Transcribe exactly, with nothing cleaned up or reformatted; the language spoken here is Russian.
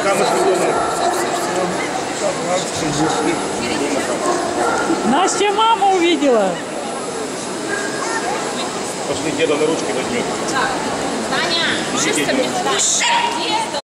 Пока мы придумаем. Настя мама увидела. Пошли, деда на ручки возьмем. Таня, быстро мне туда.